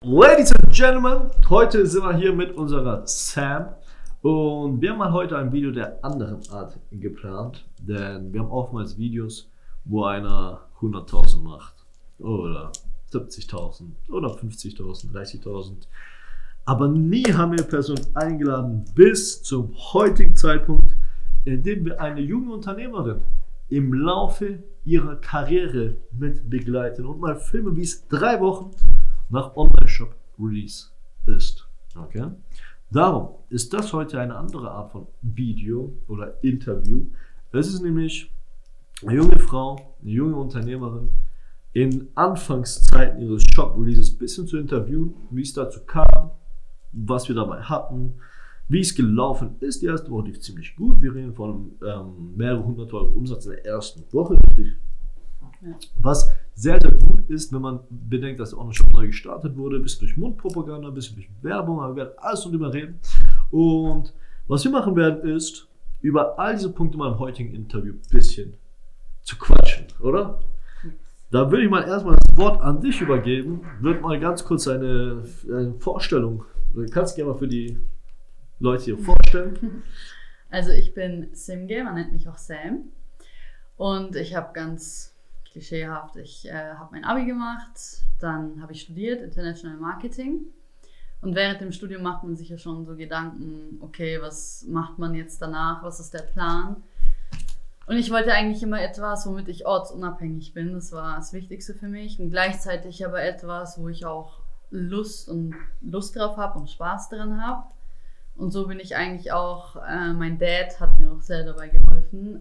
Ladies and Gentlemen, heute sind wir hier mit unserer Sam und wir haben mal heute ein Video der anderen Art geplant, denn wir haben oftmals Videos, wo einer 100.000 macht oder 70.000 oder 50.000, 30.000, aber nie haben wir Personen eingeladen bis zum heutigen Zeitpunkt, in dem wir eine junge Unternehmerin im Laufe ihrer Karriere mit begleiten und mal filmen, wie es 3 Wochen nach Online-Shop Release ist. Okay? Darum ist das heute eine andere Art von Video oder Interview. Es ist nämlich eine junge Frau, eine junge Unternehmerin in Anfangszeiten ihres Shop Releases ein bisschen zu interviewen, wie es dazu kam, was wir dabei hatten, wie es gelaufen ist. Die erste Woche lief ziemlich gut. Wir reden von mehrere 100 € Umsatz in der ersten Woche. Ja. Was sehr, sehr gut ist, wenn man bedenkt, dass der Online-Shop neu gestartet wurde, ein bisschen durch Mundpropaganda, ein bisschen durch Werbung, aber wir werden alles darüber reden. Und was wir machen werden, ist, über all diese Punkte mal im heutigen Interview ein bisschen zu quatschen, oder? Da würde ich mal erstmal das Wort an dich übergeben, würde mal ganz kurz eine Vorstellung, du kannst gerne mal für die Leute hier vorstellen. Also ich bin Simge, man nennt mich auch Sam und ich habe ganz klischeehaft, ich habe mein Abi gemacht, dann habe ich studiert International Marketing und während dem Studium macht man sich ja schon so Gedanken, okay, was macht man jetzt danach, was ist der Plan? Und ich wollte eigentlich immer etwas, womit ich ortsunabhängig bin, das war das Wichtigste für mich und gleichzeitig aber etwas, wo ich auch Lust drauf habe und Spaß dran habe. Und so bin ich eigentlich auch, mein Dad hat mir auch sehr dabei geholfen,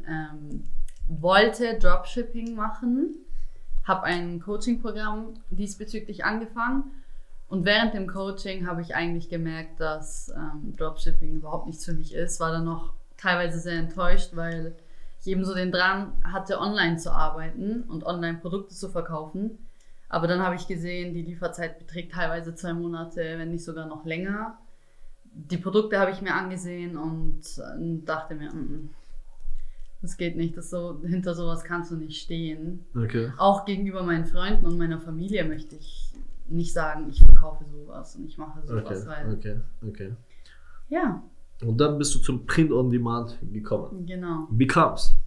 wollte Dropshipping machen, habe ein Coaching-Programm diesbezüglich angefangen und während dem Coaching habe ich eigentlich gemerkt, dass Dropshipping überhaupt nichts für mich ist, war dann noch teilweise sehr enttäuscht, weil ich eben so den Drang hatte, online zu arbeiten und online Produkte zu verkaufen. Aber dann habe ich gesehen, die Lieferzeit beträgt teilweise 2 Monate, wenn nicht sogar noch länger. Die Produkte habe ich mir angesehen und dachte mir, das geht nicht, hinter sowas kannst du nicht stehen. Okay. Auch gegenüber meinen Freunden und meiner Familie möchte ich nicht sagen, ich verkaufe sowas und ich mache sowas. Okay. Ja. Und dann bist du zum Print on Demand gekommen. Genau. Wie kam's?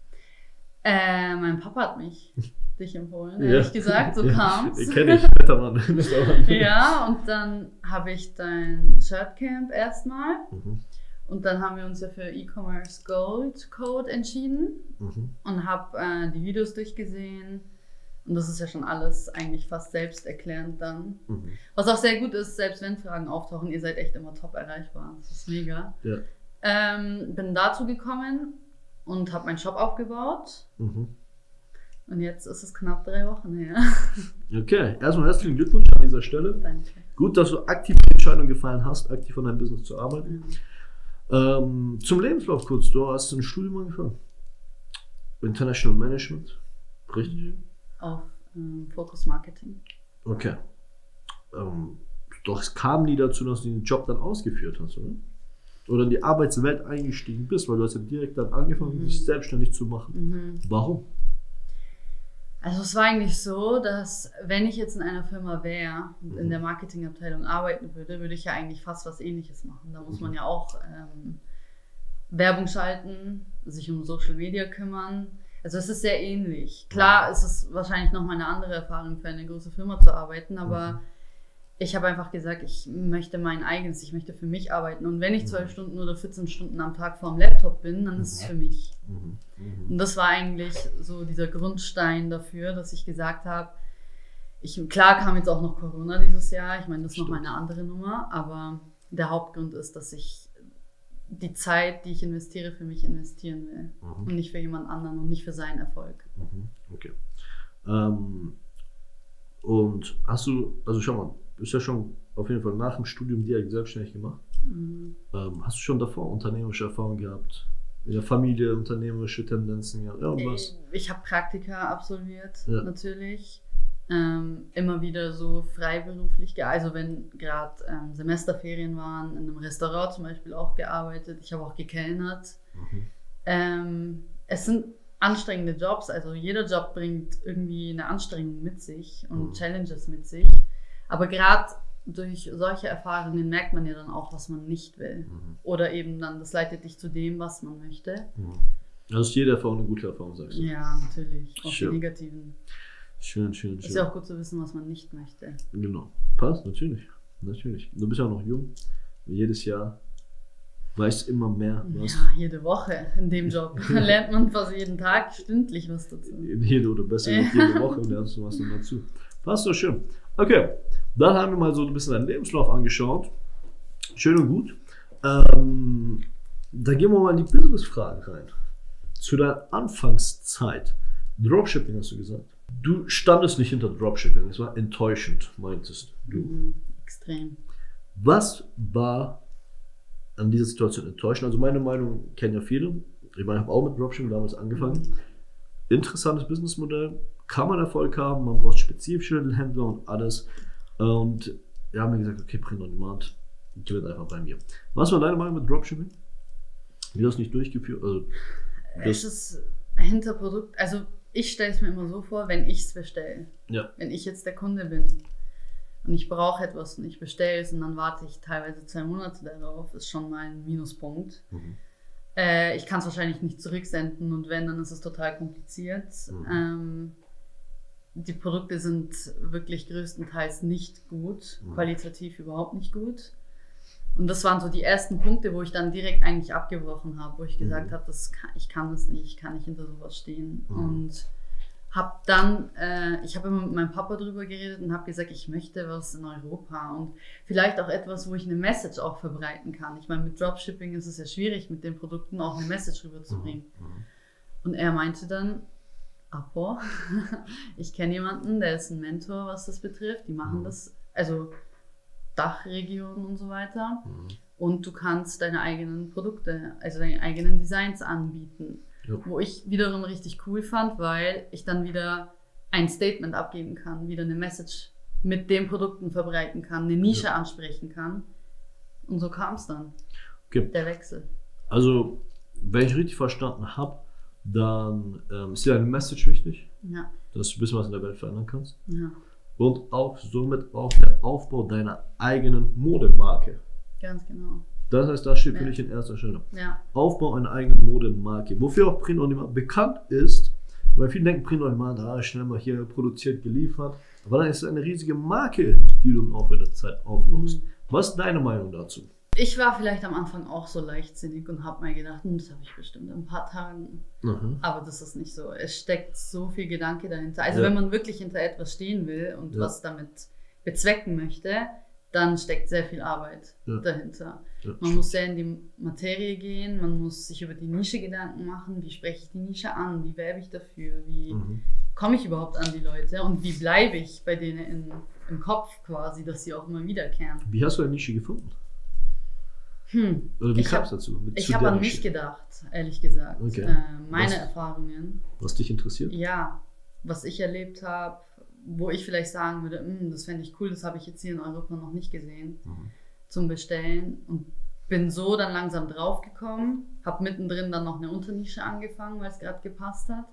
Mein Papa hat dich empfohlen, ehrlich gesagt, so kam's. Den kenne ich, netter Mann. Ja, und dann habe ich dein Shirtcamp erstmal. Und dann haben wir uns ja für E-Commerce Gold Code entschieden und habe die Videos durchgesehen. Und das ist ja schon alles eigentlich fast selbsterklärend dann. Was auch sehr gut ist, selbst wenn Fragen auftauchen, ihr seid echt immer top erreichbar. Das ist mega. Ja. Bin dazu gekommen und habe meinen Shop aufgebaut. Und jetzt ist es knapp 3 Wochen her. Okay, erstmal herzlichen Glückwunsch an dieser Stelle. Danke. Gut, dass du aktiv die Entscheidung gefallen hast, aktiv an deinem Business zu arbeiten. Zum Lebenslauf kurz, du hast ein Studium angefangen. International Management, richtig? Auf Focus Marketing. Okay. Doch es kam nie dazu, dass du den Job dann ausgeführt hast, oder? Oder in die Arbeitswelt eingestiegen bist, weil du hast ja direkt dann angefangen, dich selbstständig zu machen. Warum? Also es war eigentlich so, dass wenn ich jetzt in einer Firma wäre und in der Marketingabteilung arbeiten würde, würde ich ja eigentlich fast was Ähnliches machen. Da muss man ja auch Werbung schalten, sich um Social Media kümmern. Also es ist sehr ähnlich. Klar ist es wahrscheinlich nochmal eine andere Erfahrung für eine große Firma zu arbeiten, aber ich habe einfach gesagt, ich möchte mein eigenes, ich möchte für mich arbeiten. Und wenn ich 12 Stunden oder 14 Stunden am Tag vorm Laptop bin, dann ist es für mich. Und das war eigentlich so dieser Grundstein dafür, dass ich gesagt habe, klar kam jetzt auch noch Corona dieses Jahr, ich meine, das ist nochmal eine andere Nummer, aber der Hauptgrund ist, dass ich die Zeit, die ich investiere, für mich investieren will und nicht für jemand anderen und nicht für seinen Erfolg. Okay. Und hast du, also schau mal, du bist ja schon auf jeden Fall nach dem Studium direkt selbstständig gemacht. Hast du schon davor unternehmerische Erfahrungen gehabt? In der Familie unternehmerische Tendenzen gehabt? Irgendwas? Ich habe Praktika absolviert, natürlich. Immer wieder so freiberuflich, also wenn gerade Semesterferien waren, in einem Restaurant zum Beispiel auch gearbeitet. Ich habe auch gekellnert. Es sind anstrengende Jobs, also jeder Job bringt irgendwie eine Anstrengung mit sich und Challenges mit sich. Aber gerade durch solche Erfahrungen merkt man ja dann auch, was man nicht will. Oder eben dann, das leitet dich zu dem, was man möchte. Also ist jede Erfahrung eine gute Erfahrung, sagst du? Ja, natürlich. Auch Schön. die negativen. Schön. Ist ja auch gut zu wissen, was man nicht möchte. Genau. Passt, natürlich. Du bist ja auch noch jung. Jedes Jahr weißt immer mehr. Ja, jede Woche in dem Job lernt man fast jeden Tag stündlich was dazu. Jede oder besser jede Woche lernst du was noch dazu. Passt doch schön. Okay, dann haben wir mal so ein bisschen deinen Lebenslauf angeschaut. Schön und gut. Da gehen wir mal in die Business-Fragen rein. Zu deiner Anfangszeit. Dropshipping hast du gesagt. Du standest nicht hinter Dropshipping, es war enttäuschend, meintest du. Extrem. Was war an dieser Situation enttäuschend? Also meine Meinung kennen ja viele. Ich meine, ich habe auch mit Dropshipping damals angefangen. Interessantes Businessmodell, kann man Erfolg haben, man braucht spezifische Händler und alles. Und wir haben mir gesagt, okay, Print on Demand, gewinnt einfach bei mir. Was war deine Meinung mit Dropshipping? Wie hast du nicht durchgeführt? Also, es ist hinter Produkt, also ich stelle es mir immer so vor, wenn ich es bestelle. Ja. Wenn ich jetzt der Kunde bin und ich brauche etwas und ich bestelle es und dann warte ich teilweise 2 Monate darauf, ist schon mal ein Minuspunkt. Ich kann es wahrscheinlich nicht zurücksenden und wenn, dann ist es total kompliziert. Die Produkte sind wirklich größtenteils nicht gut, qualitativ überhaupt nicht gut. Und das waren so die ersten Punkte, wo ich dann direkt eigentlich abgebrochen habe, wo ich gesagt habe, ich kann das nicht, ich kann nicht hinter sowas stehen. Und habe dann, ich habe immer mit meinem Papa drüber geredet und habe gesagt, ich möchte was in Europa und vielleicht auch etwas, wo ich eine Message auch verbreiten kann. Ich meine, mit Dropshipping ist es ja schwierig, mit den Produkten auch eine Message rüberzubringen. Und er meinte dann, Apo, ich kenne jemanden, der ist ein Mentor, was das betrifft. Die machen das, also Dachregionen und so weiter. Und du kannst deine eigenen Produkte, also deine eigenen Designs anbieten. Ja. Wo ich wiederum richtig cool fand, weil ich dann wieder ein Statement abgeben kann, wieder eine Message mit den Produkten verbreiten kann, eine Nische ansprechen kann. Und so kam es dann, der Wechsel. Also, wenn ich richtig verstanden habe, dann ist dir eine Message wichtig, dass du ein bisschen was in der Welt verändern kannst. Ja. Und auch somit auch der Aufbau deiner eigenen Modemarke. Ganz genau. Das heißt, das steht für dich in erster Stelle. Ja. Aufbau einer eigenen Modemarke. Wofür auch Print on Demand bekannt ist, weil viele denken, Print on Demand, schnell mal hier produziert, geliefert. Aber dann ist es eine riesige Marke, die du im Laufe der Zeit aufbaust. Was ist deine Meinung dazu? Ich war vielleicht am Anfang auch so leichtsinnig und habe mir gedacht, das habe ich bestimmt in ein paar Tagen. Aber das ist nicht so. Es steckt so viel Gedanke dahinter. Also wenn man wirklich hinter etwas stehen will und was damit bezwecken möchte, dann steckt sehr viel Arbeit dahinter. Man muss sehr in die Materie gehen, man muss sich über die Nische Gedanken machen, wie spreche ich die Nische an, wie werbe ich dafür, wie komme ich überhaupt an die Leute und wie bleibe ich bei denen im Kopf quasi, dass sie auch immer wiederkehren. Wie hast du eine Nische gefunden? Oder wie kam es dazu? Ich habe an mich gedacht, ehrlich gesagt. Okay. Meine Erfahrungen. Was dich interessiert? Ja, was ich erlebt habe, wo ich vielleicht sagen würde, das fände ich cool, das habe ich jetzt hier in Europa noch nicht gesehen, zum Bestellen. Und bin so dann langsam draufgekommen, habe mittendrin dann noch eine Unternische angefangen, weil es gerade gepasst hat.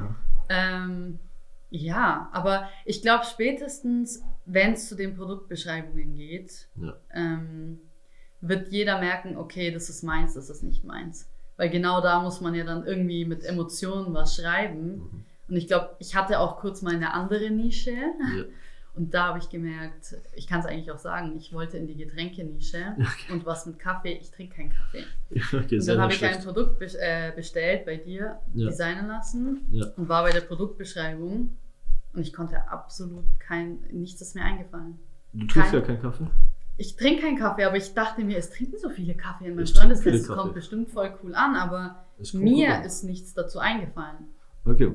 Ja, aber ich glaube spätestens, wenn es zu den Produktbeschreibungen geht, wird jeder merken, okay, das ist meins, das ist nicht meins. Weil genau da muss man ja dann irgendwie mit Emotionen was schreiben. Und ich glaube, ich hatte auch kurz mal eine andere Nische. Und da habe ich gemerkt, ich kann es eigentlich auch sagen, ich wollte in die Getränkenische und was mit Kaffee, ich trinke keinen Kaffee. Und dann habe ich ein Produkt bestellt bei dir, designen lassen und war bei der Produktbeschreibung und ich konnte absolut nichts ist mir eingefallen. Du trinkst ja keinen Kaffee? Ich trinke keinen Kaffee, aber ich dachte mir, es trinken so viele Kaffee in meinem Freundeskreis, es kommt bestimmt voll cool an, aber mir ist nichts dazu eingefallen. Okay.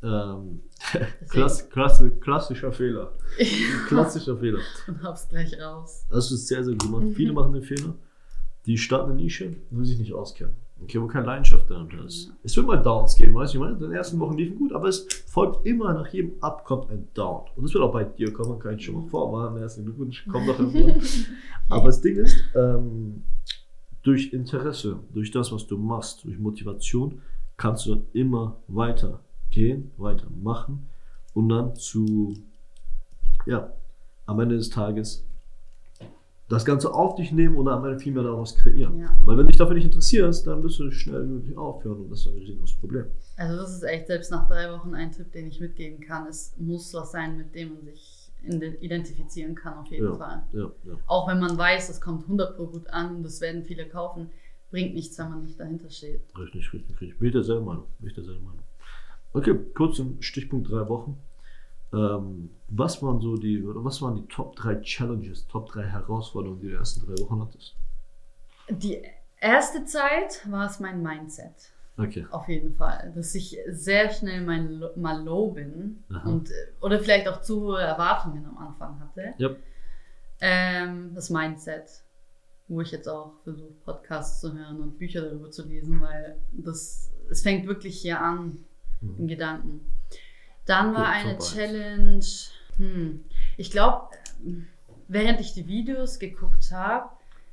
Klassischer Fehler. Klassischer Fehler. Und hab's gleich raus. Das ist sehr, sehr gut gemacht. Viele machen den Fehler, die starten eine Nische, wo sie sich nicht auskennen. Okay, wo keine Leidenschaft dahinter ist. Es wird mal Downs geben, weißt du, ich meine, in den ersten Wochen liefen gut, aber es folgt immer nach jedem Up kommt ein Down. Und das wird auch bei dir kommen, kann ich schon mal vorwarnen. Herzlichen Glückwunsch, kommt doch irgendwann. Aber das Ding ist, durch Interesse, durch das, was du machst, durch Motivation, kannst du immer weitergehen, weitermachen und dann am Ende des Tages das Ganze auf dich nehmen und am Ende viel mehr daraus kreieren. Ja. Weil wenn du dich dafür nicht interessierst, dann wirst du schnell möglich aufhören und das ist ein riesiges Problem. Also das ist echt selbst nach 3 Wochen ein Tipp, den ich mitgeben kann. Es muss was sein, mit dem man sich identifizieren kann, auf jeden Fall. Ja. Auch wenn man weiß, es kommt 100% gut an und das werden viele kaufen, bringt nichts, wenn man nicht dahinter steht. Richtig. Bin ich derselben Meinung. Okay, kurz im Stichpunkt 3 Wochen. Was waren die Top 3 Challenges, Top 3 Herausforderungen, die du in den ersten 3 Wochen hattest? Die erste Zeit war es mein Mindset. Okay. Auf jeden Fall. Dass ich sehr schnell mal low bin Aha. oder vielleicht auch zu hohe Erwartungen am Anfang hatte. Yep. Das Mindset, wo ich jetzt auch versuche, Podcasts zu hören und Bücher darüber zu lesen, weil es fängt wirklich hier an, im Gedanken. Dann war eine Challenge, ich glaube, während ich die Videos geguckt habe,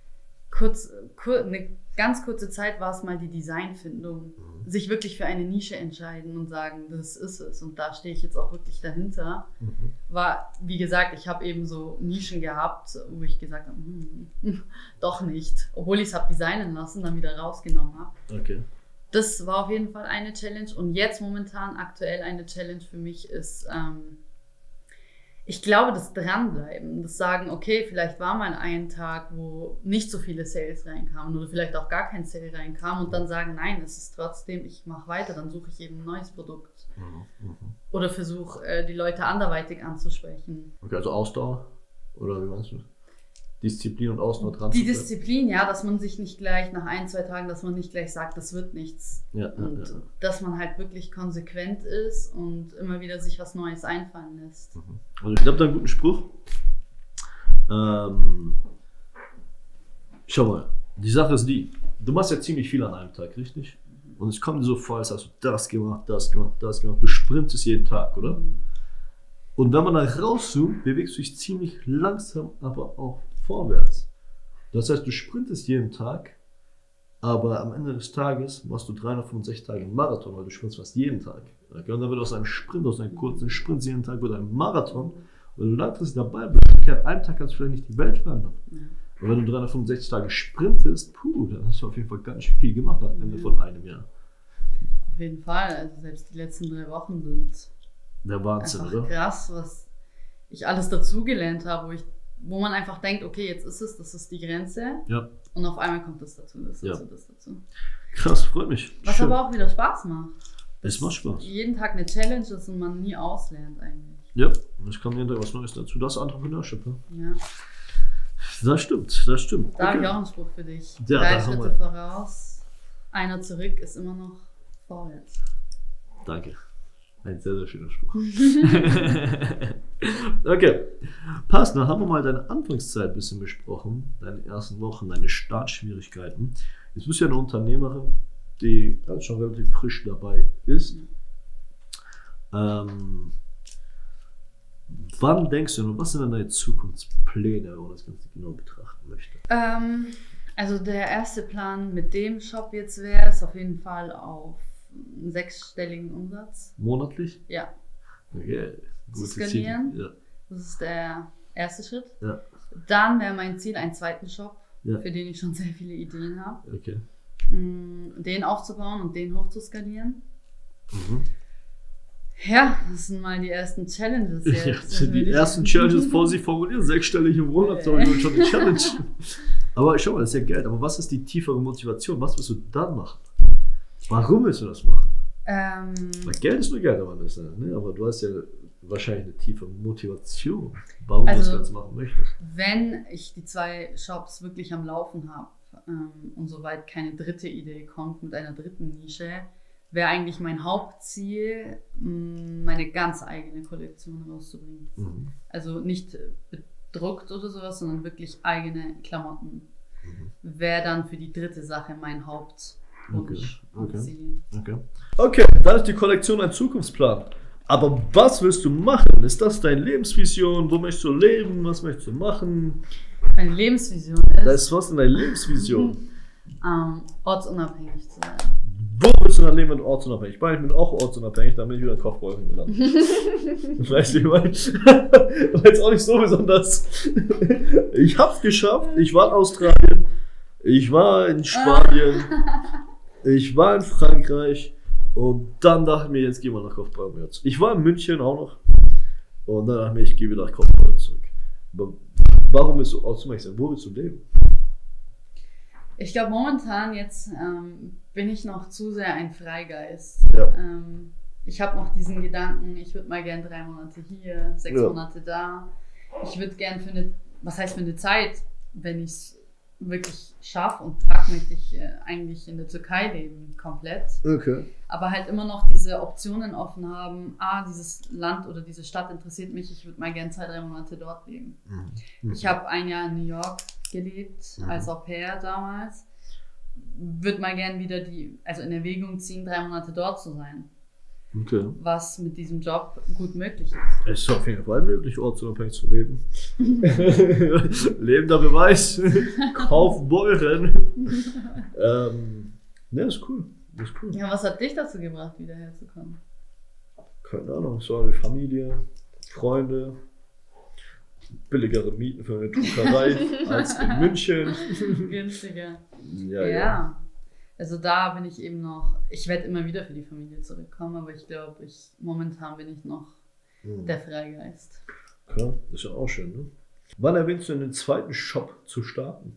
eine ganz kurze Zeit war es mal die Designfindung. Sich wirklich für eine Nische entscheiden und sagen, das ist es. Und da stehe ich jetzt auch wirklich dahinter. War, wie gesagt, ich habe eben so Nischen gehabt, wo ich gesagt habe, doch nicht. Obwohl ich es habe designen lassen, dann wieder rausgenommen habe. Okay. Das war auf jeden Fall eine Challenge. Und jetzt momentan aktuell eine Challenge für mich ist, ich glaube, das Dranbleiben, das Sagen, okay, vielleicht war mal ein Tag, wo nicht so viele Sales reinkamen oder vielleicht auch gar kein Sale reinkam und dann sagen, nein, es ist trotzdem, ich mache weiter, dann suche ich eben ein neues Produkt. Oder versuche, die Leute anderweitig anzusprechen. Okay, also Ausdauer? Oder wie meinst du? Disziplin und Ausdauer dran. Die Disziplin, ja, dass man sich nicht gleich nach 1, 2 Tagen, dass man nicht gleich sagt, das wird nichts. Und dass man halt wirklich konsequent ist und immer wieder sich was Neues einfallen lässt. Also ich glaube, da einen guten Spruch. Schau mal, die Sache ist die, du machst ja ziemlich viel an einem Tag, richtig? Und es kommt dir so vor, als hast du das gemacht. Du sprintest jeden Tag, oder? Und wenn man da rauszoomt, bewegst du dich ziemlich langsam, aber auch vorwärts. Das heißt, du sprintest jeden Tag, aber am Ende des Tages machst du 365 Tage einen Marathon, weil du sprintest fast jeden Tag. Und dann wird aus einem Sprint, aus einem kurzen Sprint jeden Tag wird ein Marathon. Und du langfristig dabei bist, an einem Tag kannst du vielleicht nicht die Welt verändern. Und wenn du 365 Tage sprintest, dann hast du auf jeden Fall ganz schön viel gemacht am Ende von einem Jahr. Auf jeden Fall, also selbst die letzten 3 Wochen sind der Wahnsinn, einfach oder? Krass, was ich alles dazugelernt habe, wo man einfach denkt, okay, jetzt ist es, das ist die Grenze. Ja. Und auf einmal kommt das dazu, das dazu. Krass, freut mich. Was schön. Aber auch wieder Spaß macht. Es macht Spaß. Jeden Tag eine Challenge ist und man nie auslernt eigentlich. Ja, es kommt jeden Tag was Neues dazu. Das ist Entrepreneurship. Ja. Das stimmt. Da habe ich auch einen Spruch für dich. Ja, 3 Schritte voraus, einer zurück ist immer noch vorwärts. Danke. Ein sehr, sehr schöner Spruch. Okay, passt. Dann haben wir mal deine Anfangszeit ein bisschen besprochen, deine ersten Wochen, deine Startschwierigkeiten. Jetzt bist du ja eine Unternehmerin, die schon relativ frisch dabei ist. Wann denkst du, was sind denn deine Zukunftspläne, wenn man das Ganze genau betrachten möchte? Also der erste Plan mit dem Shop jetzt wäre es auf jeden Fall auf einen 6-stelligen Umsatz. Monatlich? Ja. Okay. Zu skalieren. Ja. Das ist der erste Schritt. Ja. Dann wäre mein Ziel einen zweiten Shop, für den ich schon sehr viele Ideen habe. Okay. Den aufzubauen und den hochzuskalieren. Ja, das sind mal die ersten Challenges jetzt. Ja, das sind die ersten Challenges vor sich formulieren. 6-stellige Monate und schon eine Challenge. Aber schau mal, das ist ja Geld. Aber was ist die tiefere Motivation? Was willst du dann machen? Warum willst du das machen? Weil Geld ist nur Geld, aber du hast ja wahrscheinlich eine tiefe Motivation, warum du das Ganze machen möchtest. Wenn ich die 2 Shops wirklich am Laufen habe und soweit keine dritte Idee kommt mit einer dritten Nische, wäre eigentlich mein Hauptziel, meine ganz eigene Kollektion rauszubringen. Also nicht bedruckt oder sowas, sondern wirklich eigene Klamotten. Wäre dann für die dritte Sache mein Hauptziel. Okay, dann ist die Kollektion ein Zukunftsplan. Aber was willst du machen? Ist das deine Lebensvision? Wo möchtest du leben? Was möchtest du machen? Meine Lebensvision ist... Das ist was in deiner Lebensvision? Ortsunabhängig zu sein. Wo willst du dann leben, wenn du ortsunabhängig bist? Ich bin auch ortsunabhängig, dann bin ich wieder in Kaufbeuren gelandet. Weißt du, wie ich meine? War jetzt auch nicht so besonders. Ich hab's geschafft. Ich war in Australien. Ich war in Spanien. Ich war in Frankreich. Und dann dachte ich mir, jetzt gehen wir nach Kaufbeuren jetzt. Ich war in München auch noch. Und dann dachte ich mir, ich gehe wieder nach Kaufbeuren zurück. Aber warum willst du ortsunabhängig sein? Wo willst du leben? Ich glaube, momentan jetzt bin ich noch zu sehr ein Freigeist. Ja. Ich habe noch diesen Gedanken, ich würde mal gern 3 Monate hier, 6 Ja. Monate da. Ich würde gern für eine Zeit, wenn ich es wirklich schaffe und pack, möchte ich eigentlich in der Türkei leben, komplett. Okay. Aber halt immer noch diese Optionen offen haben, dieses Land oder diese Stadt interessiert mich, ich würde mal gern 2, 3 Monate dort leben. Ich habe ein Jahr in New York gelebt, als Au pair damals. Würde mal gern wieder in Erwägung ziehen, 3 Monate dort zu sein. Okay. Was mit diesem Job gut möglich ist. Es ist auf jeden Fall möglich, ortsunabhängig zu leben. Lebender Beweis. Kaufbeuren. Ne, ist cool. Das ist cool. Ja, was hat dich dazu gebracht, wieder herzukommen? Keine Ahnung, es war die Familie, Freunde, billigere Mieten für eine Druckerei als in München. Günstiger. Ja. Also da bin ich eben noch, ich werde immer wieder für die Familie zurückkommen, aber ich glaube, momentan bin ich noch der Freigeist. Klar, ist ja auch schön, ne? Wann erwähnst du, in den zweiten Shop zu starten?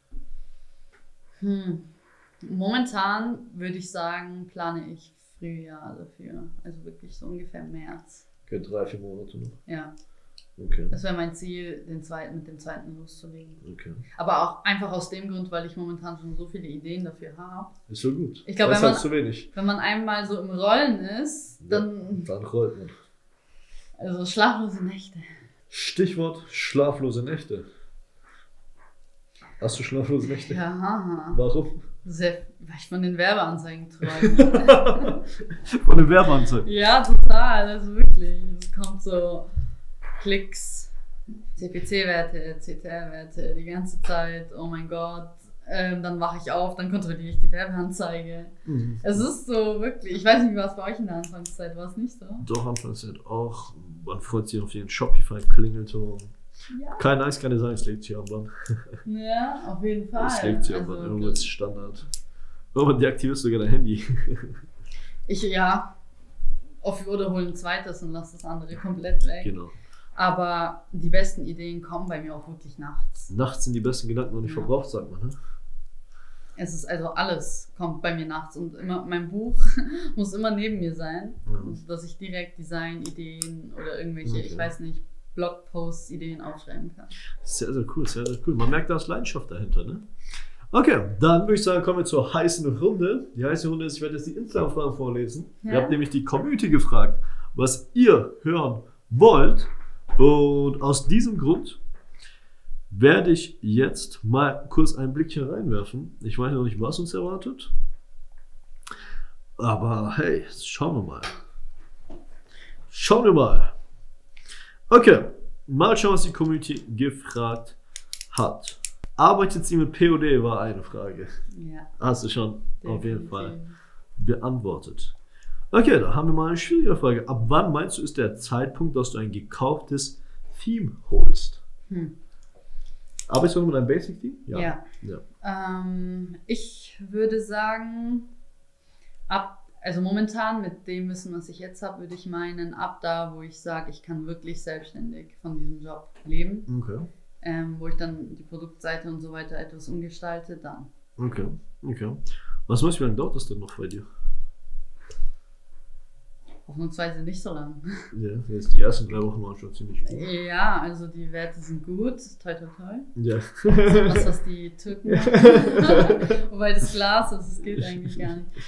Momentan würde ich sagen, plane ich Frühjahr dafür. Also wirklich so ungefähr März. Okay, 3, 4 Monate noch. Ja. Okay. Das wäre mein Ziel, mit dem zweiten loszulegen. Okay. Aber auch einfach aus dem Grund, weil ich momentan schon so viele Ideen dafür habe. Ist so gut. Ich glaube, das ist halt zu wenig. wenn man einmal so im Rollen ist, dann rollt man. Also schlaflose Nächte. Stichwort schlaflose Nächte. Hast du schlaflose Nächte? Ja. Warum? Weil ich von den Werbeanzeigen träume. Von den Werbeanzeigen? Ja, total. Also wirklich. Es kommt so Klicks, CPC-Werte, CTR-Werte die ganze Zeit. Oh mein Gott. Dann wache ich auf, dann kontrolliere ich die Werbeanzeige. Es ist so wirklich, ich weiß nicht, wie war es bei euch in der Anfangszeit, war es nicht so? Doch, Anfangszeit auch. Man freut sich auf jeden Shopify-Klingelton. Ja. Kein Nice, keine sagen, es legt sich am Band. Ja, auf jeden Fall. Es legt sich am Band, irgendwo ist Standard. Irgendwann deaktivierst du sogar dein Handy. Oder hol ein zweites und lass das andere komplett weg. Genau. Aber die besten Ideen kommen bei mir auch wirklich nachts. Nachts sind die besten Gedanken noch nicht verbraucht, sagt man, ne? Es ist also alles kommt bei mir nachts und immer mein Buch muss immer neben mir sein, dass ich direkt Design-Ideen oder irgendwelche, ich weiß nicht, Blogpost-Ideen aufschreiben kann. Sehr, sehr cool, sehr, sehr cool. Man merkt, da ist Leidenschaft dahinter, ne? Okay, dann würde ich sagen, kommen wir zur heißen Runde. Die heiße Runde ist, ich werde jetzt die Instagram-Fragen vorlesen. Ja? Ihr habt nämlich die Community gefragt, was ihr hören wollt. Und aus diesem Grund werde ich jetzt mal kurz ein Blickchen reinwerfen. Ich weiß noch nicht, was uns erwartet. Aber hey, schauen wir mal. Schauen wir mal. Okay, mal schauen, was die Community gefragt hat. Arbeitet sie mit POD, war eine Frage. Ja. Hast du schon auf jeden Fall beantwortet. Okay, da haben wir mal eine schwierige Frage. Ab wann meinst du, ist der Zeitpunkt, dass du ein gekauftes Theme holst? Arbeitest du noch mit einem Basic-Theme? Ja. Ich würde sagen, also momentan mit dem Wissen, was ich jetzt habe, würde ich meinen, ab da, wo ich sage, ich kann wirklich selbstständig von diesem Job leben. Okay. Wo ich dann die Produktseite und so weiter etwas umgestalte, dann. Okay. Was meinst du, wie lange dauert das denn noch bei dir? Hoffnungsweise nicht so lang. Ja, jetzt die ersten 3 Wochen waren schon ziemlich gut. Ja, also die Werte sind gut, toi toi toi. Ja. Also was die Türken machen. Wobei das Glas ist, das geht eigentlich gar nicht.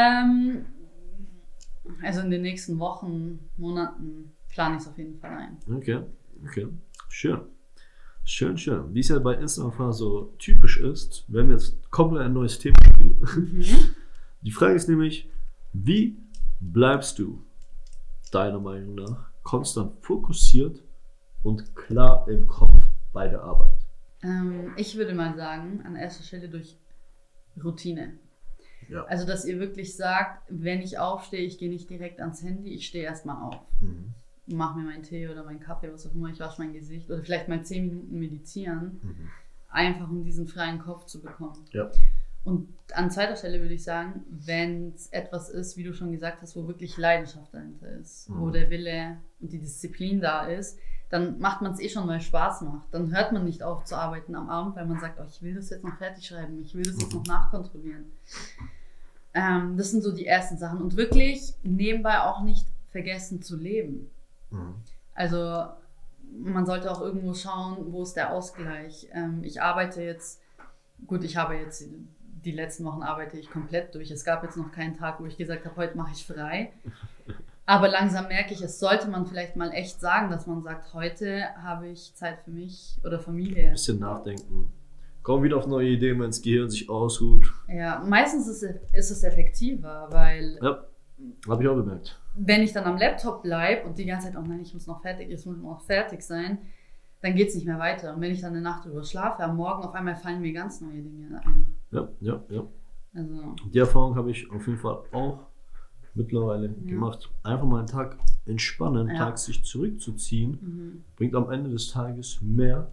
Also in den nächsten Wochen, Monaten plane ich es auf jeden Fall ein. Okay. Schön. Wie es ja bei Instagram so typisch ist, wenn wir jetzt komplett ein neues Thema spielen. Die Frage ist nämlich, wie bleibst du deiner Meinung nach konstant fokussiert und klar im Kopf bei der Arbeit? Ich würde mal sagen, an erster Stelle durch Routine. Ja. Also, dass ihr wirklich sagt, wenn ich aufstehe, ich gehe nicht direkt ans Handy, ich stehe erstmal auf. Mache mir meinen Tee oder meinen Kaffee, was auch immer, ich wasche mein Gesicht oder vielleicht mal 10 Minuten meditieren, einfach um diesen freien Kopf zu bekommen. Ja. Und an zweiter Stelle würde ich sagen, wenn es etwas ist, wie du schon gesagt hast, wo wirklich Leidenschaft dahinter ist, wo der Wille und die Disziplin da ist, dann macht man es eh schon, weil es Spaß macht. Dann hört man nicht auf zu arbeiten am Abend, weil man sagt, oh, ich will das jetzt noch fertig schreiben, ich will das jetzt noch nachkontrollieren. Das sind so die ersten Sachen. Und wirklich nebenbei auch nicht vergessen zu leben. Also man sollte auch irgendwo schauen, wo ist der Ausgleich. Ich arbeite jetzt, gut, ich habe jetzt, die letzten Wochen arbeite ich komplett durch. Es gab jetzt noch keinen Tag, wo ich gesagt habe, heute mache ich frei. Aber langsam merke ich, es sollte man vielleicht mal echt sagen, dass man sagt, heute habe ich Zeit für mich oder Familie. Ein bisschen nachdenken. Komm wieder auf neue Ideen, wenn das Gehirn sich ausruht. Ja, meistens ist es effektiver, weil... Ja, habe ich auch bemerkt. Wenn ich dann am Laptop bleibe und die ganze Zeit, oh nein, ich muss noch fertig sein, dann geht es nicht mehr weiter. Und wenn ich dann eine Nacht drüber schlafe, am Morgen auf einmal fallen mir ganz neue Dinge ein. Ja. Also. Die Erfahrung habe ich auf jeden Fall auch mittlerweile gemacht. Einfach mal einen Tag entspannen, einen Tag sich zurückzuziehen, bringt am Ende des Tages mehr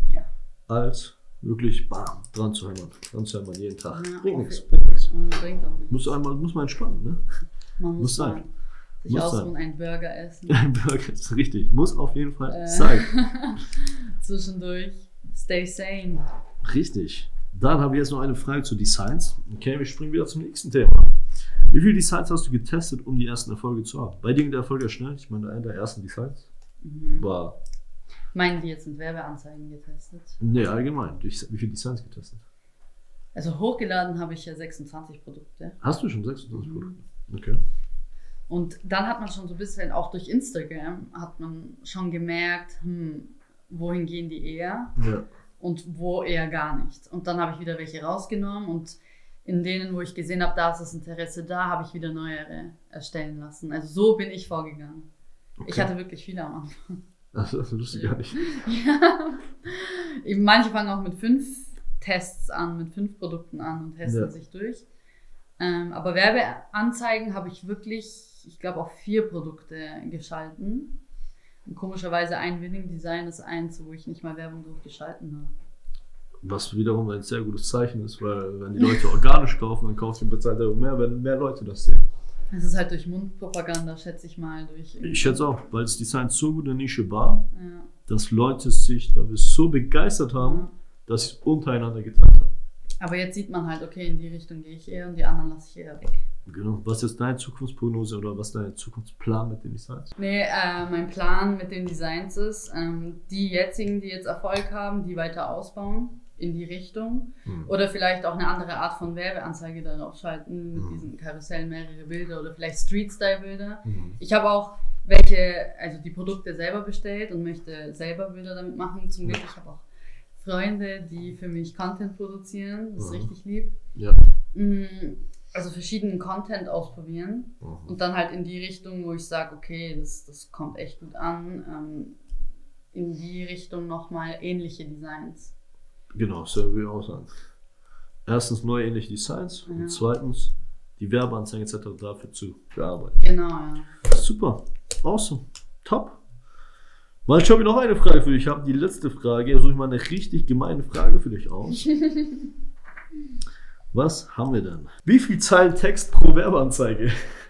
als wirklich bam, dran zu hämmern jeden Tag. Ja, Bringt nichts. Bringt auch nichts. Muss man entspannen, ne? Man muss sein. Sich ausruhen, einen Burger essen. Ein Burger ist richtig. Muss auf jeden Fall sein. Zwischendurch. Stay sane. Richtig. Dann habe ich jetzt noch eine Frage zu Designs. Okay, wir springen wieder zum nächsten Thema. Wie viele Designs hast du getestet, um die ersten Erfolge zu haben? Bei dir ging der Erfolg ja schnell. Ich meine, einer der ersten Designs war... Meinen die jetzt mit Werbeanzeigen getestet? Nee, allgemein. Wie viele Designs getestet? Also hochgeladen habe ich ja 26 Produkte. Hast du schon 26 Produkte? Okay. Und dann hat man schon so ein bisschen, auch durch Instagram, hat man schon gemerkt, wohin gehen die eher und wo eher gar nicht. Und dann habe ich wieder welche rausgenommen und in denen, wo ich gesehen habe, da ist das Interesse da, habe ich wieder neuere erstellen lassen. Also so bin ich vorgegangen. Okay. Ich hatte wirklich viele am Anfang. Das wusste ich gar nicht. Ja. Manche fangen auch mit 5 Tests an, mit 5 Produkten an und testen sich durch. Aber Werbeanzeigen habe ich wirklich, ich glaube, auf 4 Produkte geschalten. Und komischerweise ein Winning Design ist eins, wo ich nicht mal Werbung drauf geschalten habe. Was wiederum ein sehr gutes Zeichen ist, weil wenn die Leute organisch kaufen, dann kauft die bezahlt auch mehr, wenn mehr Leute das sehen. Es ist halt durch Mundpropaganda, schätze ich mal. Ich schätze auch, weil das Design so gut in der Nische war, dass Leute sich dafür so begeistert haben, dass sie es untereinander geteilt haben. Aber jetzt sieht man halt, okay, in die Richtung gehe ich eher und die anderen lasse ich eher weg. Genau. Was ist deine Zukunftsprognose oder was ist dein Zukunftsplan mit den Designs? Nee, mein Plan mit den Designs ist, die jetzigen, die jetzt Erfolg haben, die weiter ausbauen in die Richtung. Oder vielleicht auch eine andere Art von Werbeanzeige darauf schalten, mit diesen Karussellen mehrere Bilder oder vielleicht Street-Style-Bilder. Ich habe auch also die Produkte selber bestellt und möchte selber Bilder damit machen. Zum Glück, ich habe auch Freunde, die für mich Content produzieren. Das ist richtig lieb. Ja. Also verschiedenen Content ausprobieren und dann halt in die Richtung, wo ich sage, okay, das kommt echt gut an, in die Richtung nochmal ähnliche Designs. Genau, das würde ich auch sagen. Erstens neue ähnliche Designs und zweitens die Werbeanzeigen etc. dafür zu bearbeiten. Genau, ja. Super, awesome, top. Mal schauen wir noch eine Frage für dich. Ich habe die letzte Frage, suche ich mal eine richtig gemeine Frage für dich aus. Was haben wir denn? Wie viel Zeilen Text pro Werbeanzeige?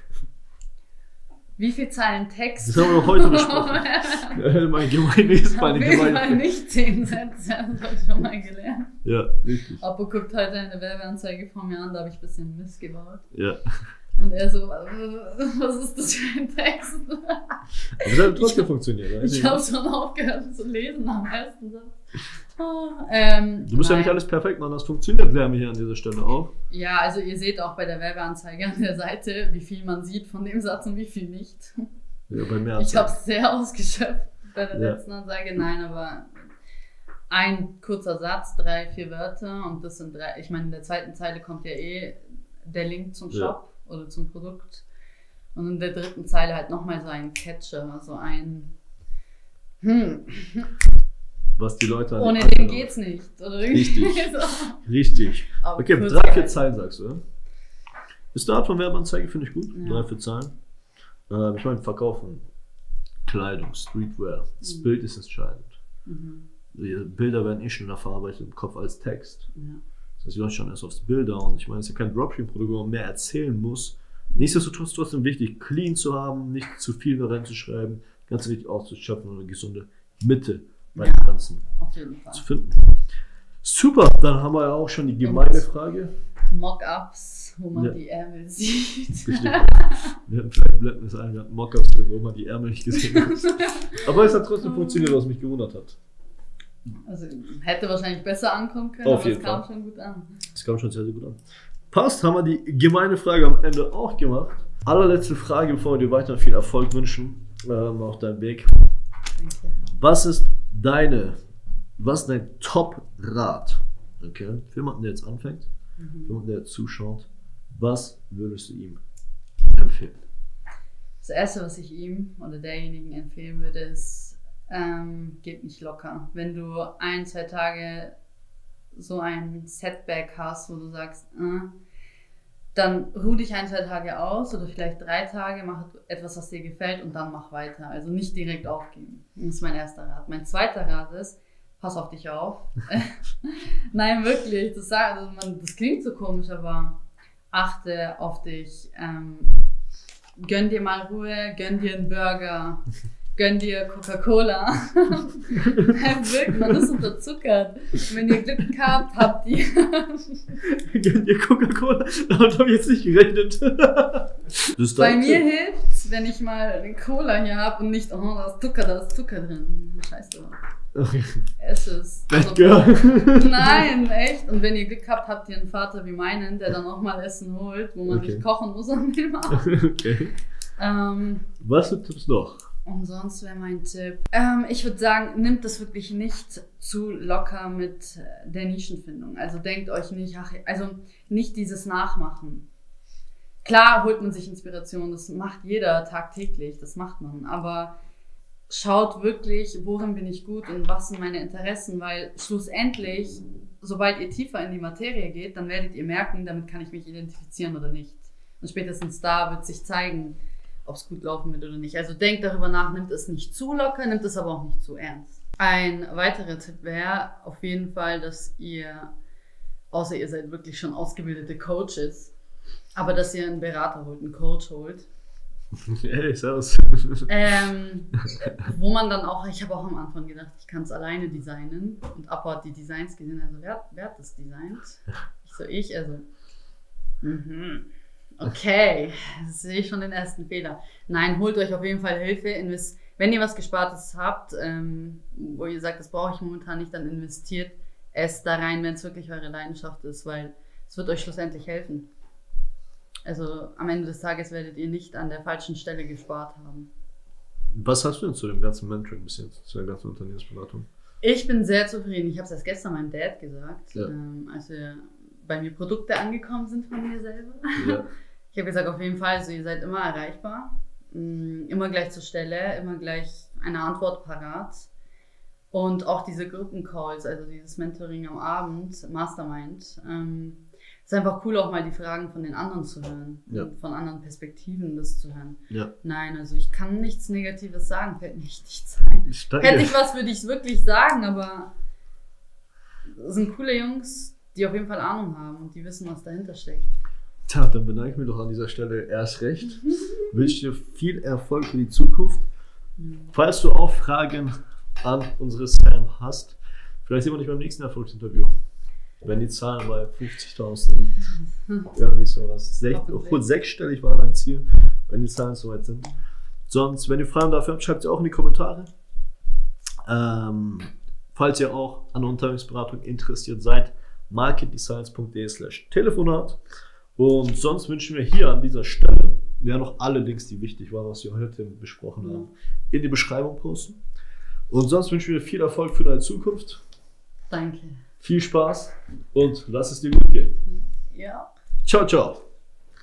Wie viel Zeilen Text? Das haben wir doch heute besprochen. Mein gemeines, Auf jeden Fall nicht 10 Sätze, das habe ich schon mal gelernt. Ja, richtig. Apo guckt heute eine Werbeanzeige von mir an, da habe ich ein bisschen Mist gebaut. Ja. Und er so, was ist das für ein Text? Aber das hat trotzdem funktioniert. Ich habe schon aufgehört zu lesen am ersten Satz. Du musst ja nicht alles perfekt machen, das funktioniert, lernen wir hier an dieser Stelle auch. Ja, also ihr seht auch bei der Werbeanzeige an der Seite, wie viel man sieht von dem Satz und wie viel nicht. Ja, bei mehr ich habe es sehr ausgeschöpft bei der letzten Anzeige. Nein, aber ein kurzer Satz, 3, 4 Wörter und das sind 3. Ich meine, in der zweiten Zeile kommt ja der Link zum Shop oder zum Produkt. Und in der dritten Zeile halt nochmal so ein Catcher, also ein was die Leute... Ohne den geht's nicht. Oder richtig, so. richtig. Aber okay, 3, 4 Zeilen sagst du, oder? Ist eine Art von Werbeanzeige, finde ich gut. Ja. 3 für Zahlen. Ich meine, verkaufen Kleidung, Streetwear. Das Bild ist entscheidend. Die Bilder werden eh schneller verarbeitet im Kopf als Text. Ja. Das heißt, die Leute schauen erst aufs Bilder und ich meine, es ist ja kein Dropshipping-Produkt, wo man mehr erzählen muss. Nichtsdestotrotz trotzdem wichtig, clean zu haben, nicht zu viel da reinzuschreiben, ganz richtig auszuschöpfen und eine gesunde Mitte bei dem Ganzen Auf jeden Fall. zu finden. Super, dann haben wir ja auch schon die gemeine Frage. Mock-ups, wo man Ja. die Ärmel sieht. Bestimmt. Wir hatten vielleicht blenden es ein, wir hatten Mockups, wo man die Ärmel nicht gesehen hat. Aber es hat trotzdem funktioniert, was mich gewundert hat. Also hätte wahrscheinlich besser ankommen können, Auf aber jeden es kam Fall. schon gut an. Das kam schon sehr, sehr gut an. Passt, haben wir die gemeine Frage am Ende auch gemacht. Allerletzte Frage, bevor wir dir weiter viel Erfolg wünschen auf deinem Weg. Danke. Was ist dein Top-Rat? Okay, für jemanden, der jetzt anfängt, für jemanden, der jetzt zuschaut, was würdest du ihm empfehlen? Das Erste, was ich ihm oder derjenigen empfehlen würde, ist, geht nicht locker. Wenn du 1-2 Tage so ein Setback hast, wo du sagst, dann ruh dich 1-2 Tage aus oder vielleicht 3 Tage, mach etwas, was dir gefällt und dann mach weiter. Also nicht direkt aufgeben. Das ist mein erster Rat. Mein zweiter Rat ist, pass auf dich auf. Nein, wirklich. Das klingt so komisch, aber achte auf dich. Gönn dir mal Ruhe, gönn dir einen Burger, gönn dir Coca-Cola. Wirklich, man ist unterzuckert. Wenn ihr Glück habt ihr. Gönn dir Coca-Cola? Damit habe ich jetzt nicht gerechnet. Bei mir hilft's, wenn ich mal eine Cola hier habe und nicht, oh, da ist Zucker drin. Scheiße. Okay. Es ist. Bad Girl. Nein, echt. Und wenn ihr Glück habt ihr einen Vater wie meinen, der dann auch mal Essen holt, wo man nicht kochen muss an dem Abend. Okay. Was für Tipps noch? Und sonst wäre mein Tipp. Ich würde sagen, nimmt das wirklich nicht zu locker mit der Nischenfindung. Also denkt euch nicht, nicht dieses Nachmachen. Klar holt man sich Inspiration, das macht jeder tagtäglich, das macht man. Aber schaut wirklich, worin bin ich gut und was sind meine Interessen, weil schlussendlich, sobald ihr tiefer in die Materie geht, dann werdet ihr merken, damit kann ich mich identifizieren oder nicht. Und spätestens da wird sich zeigen, ob es gut laufen wird oder nicht. Also denkt darüber nach, nimmt es nicht zu locker, nimmt es aber auch nicht zu ernst. Ein weiterer Tipp wäre auf jeden Fall, dass ihr, außer ihr seid wirklich schon ausgebildete Coaches, aber dass ihr einen Berater holt, einen Coach holt. Hey, servus. Wo man dann auch, ich habe auch am Anfang gedacht, ich kann es alleine designen und Apo hat die Designs gesehen, also wer hat das designt? Okay, das sehe ich schon den ersten Fehler. Nein, holt euch auf jeden Fall Hilfe, wenn ihr was Gespartes habt, wo ihr sagt, das brauche ich momentan nicht, dann investiert es da rein, wenn es wirklich eure Leidenschaft ist, weil es wird euch schlussendlich helfen. Also am Ende des Tages werdet ihr nicht an der falschen Stelle gespart haben. Was hast du denn zu dem ganzen Mentoring bis jetzt, zu der ganzen Unternehmensberatung? Ich bin sehr zufrieden. Ich habe es erst gestern meinem Dad gesagt, Ja. als wir bei mir Produkte angekommen sind von mir selber. Ja. Ich habe gesagt, auf jeden Fall, also ihr seid immer erreichbar, immer gleich zur Stelle, immer gleich eine Antwort parat. Und auch diese Gruppencalls, also dieses Mentoring am Abend, Mastermind, ist einfach cool, auch mal die Fragen von den anderen zu hören, Ja. und von anderen Perspektiven das zu hören. Ja. Nein, also ich kann nichts Negatives sagen, fällt mir echt nichts ein. Hätte ich was, würde ich es wirklich sagen, aber das sind coole Jungs, die auf jeden Fall Ahnung haben und die wissen, was dahinter steckt. Tja, dann bedanke ich mich doch an dieser Stelle erst recht. Wünsche dir viel Erfolg für die Zukunft. Falls du auch Fragen an unsere Sam hast, vielleicht sehen wir dich beim nächsten Erfolgsinterview. Wenn die Zahlen bei 50.000, ja, nicht so was, sechsstellig war dein Ziel, wenn die Zahlen soweit sind. Sonst, wenn ihr Fragen dafür habt, schreibt sie auch in die Kommentare. Falls ihr auch an der Unternehmensberatung interessiert seid, marketdesigns.de/Telefonat. Und sonst wünschen wir hier an dieser Stelle, ja, noch alle Links, die wichtig waren, was wir heute besprochen haben, in die Beschreibung posten. Und sonst wünschen wir dir viel Erfolg für deine Zukunft. Danke. Viel Spaß und lass es dir gut gehen. Ja. Ciao, ciao.